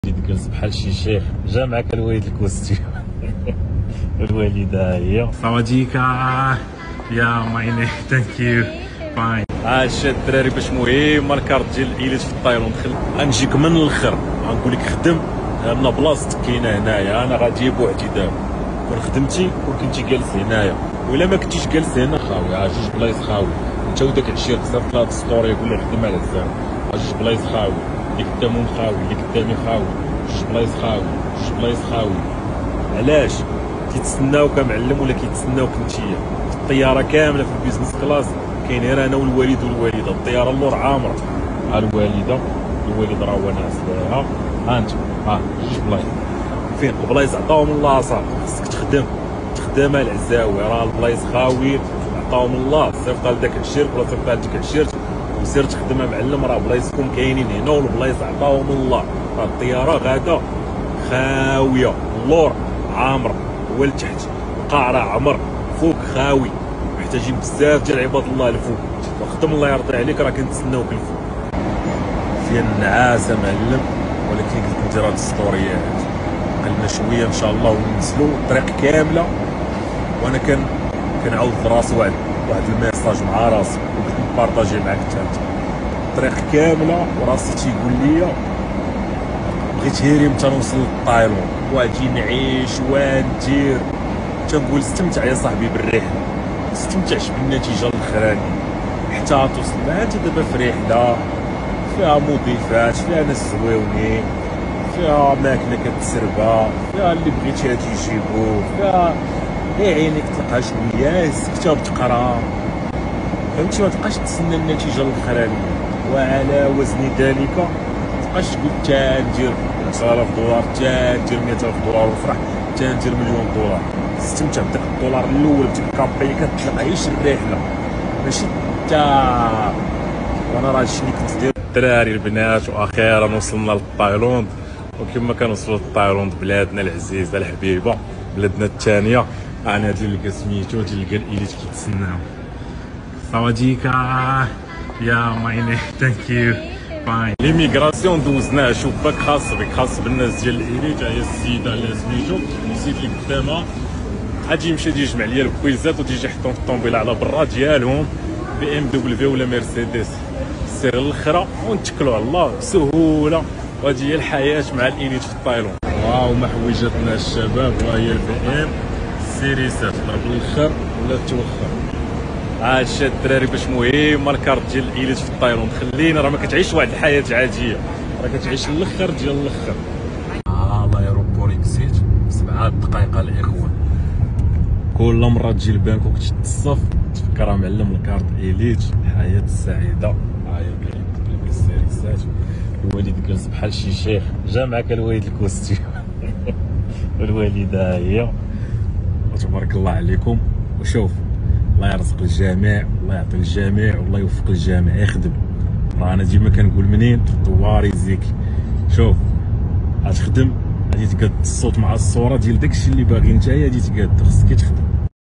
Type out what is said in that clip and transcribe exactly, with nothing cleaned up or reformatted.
جالس بحال شي شيخ جا معك الوالد الكوستيم. الوالده هي صواديكا يا مايني ثانك يو فاين. هادشي الدراري باش مهم الكارت ديال الإيليت في الطايلون دخل غنجيك من الاخر غنقول لك خدم لان بلاصتك كاينه هنايا. انا غادي بوحدي دابا كون خدمتي وكنتي جالس هنايا ولا ما كنتيش جالس هنا خاوي. ها جوج بلايص خاوي انت وداك العشير صيفط لها ستوري يقول لك خدم على الزاويه. ها جوج بلايص خاوي اللي قدامهم خاوي اللي قدامي خاوي جوج بلايص خاوي جوج بلايص خاوي. علاش كيتسناو كمعلم ولا كيتسناوك نتيا؟ الطياره كامله في البيزنس كلاس كاين غير انا والوالد والوالده. الطياره اللور عامره. ها الوالده الوالد راه هو ناعس ليها. ها انت ها جوج بلايص فين البلايص عطاهم الله صافي خصك تخدم تخدم العزاوي. راه البلايص خاويين عطاهم الله. صيفط لذاك العشير ولا صيفط لذاك العشير وسير تخدم معلم. راه بلايصكم كاينين هنا والبلايص عطاهم الله. راه الطياره غادا خاويه اللور عامره هو لتحت القاع راه عمر فوق خاوي محتاجين بزاف ديال عباد الله الفوق. وخدم الله يرضي عليك راه كنتسناوك الفوق. فيها النعاسه معلم ولكن قلت انت راه السطوريات قلنا شويه ان شاء الله وننزلوا الطريق كامله. وانا كان كنعاود لراسي واحد واحد الميساج مع راسي وقلت نبارطاجي معاك حتى انت. الطريق كامله وراسي تيقول لي بغيت هيري متى نوصل للطايلون واجي نعيش وندير. تنقول استمتع يا صاحبي بالرحله ما تستمتعش بالنتيجه الاخرانيه حتى توصل. ما انت دابا في رحله فيها مضيفات فيها ناس زويونين فيها ماكله كتسربا فيها اللي بغيتيها تيجيبوك فيها غير عينيك تلقى شويه كتاب تقرا فهمتي. ما تبقاش تسنى النتيجه الاخرانيه. وعلى وزن ذلك ما تبقاش تقول تندير عشرة آلاف دولار تندير مئة ألف دولار وفرح تندير مليون دولار. استمتع بداك الدولار الاول بديك الكابي كتطلق عيش الرحله ماشي تا. وانا راه هادشي اللي كنت ندير الدراري البنات. واخيرا وصلنا للطايلوند وكما كنوصلوا للطايلوند بلادنا العزيزه الحبيبه بلادنا الثانيه. انا هادي اللي سميتو هادي اللي الإيليت كيتسناو. صواديكا يا مايني ثانك يو فاين. ليميغراسيون دوزناها شوف باك خاص بك خاص بالناس ديال الإيليت. هي السيده اللي سميتو السيد اللي قدامها غادي يمشي يجمع ليا الكويزات وتيجي يحطهم في الطوموبيله على برا ديالهم بي ام دبليو ولا مرسيدس. سير الاخرى ونتكلوا على الله سهوله. وهذه هي الحياه مع الإيليت في الطايلون. واو ما حويجاتنا الشباب. وهي البي ام سيريسات ضرب الاخر ولا توخر. هادشي الدراري باش مهم الكارت ديال الإيليت في الطايلون خلينا راه ما كتعيش واحد الحياه عاديه راه كتعيش الاخر ديال الاخر. اه لايروبور اكسيت سبعة دقائق الاخوان. كل مره تجي البنك وكتشد الصف تفكر معلم الكارت إيليت الحياه السعيده. ها هي كاين السيريسات. الوالد جالس بحال شي شيخ جا معك الوالد الكوستيم. الوالده هي وتبارك الله عليكم. وشوف الله يرزق الجميع الله يعطي الجميع والله يوفق الجميع يخدم. راه انا ديما كنقول منين دواري زيكي. شوف غتخدم غادي تقاد الصوت مع الصوره ديال داكشي اللي باغي نتايا غادي تقاد خصك تخدم.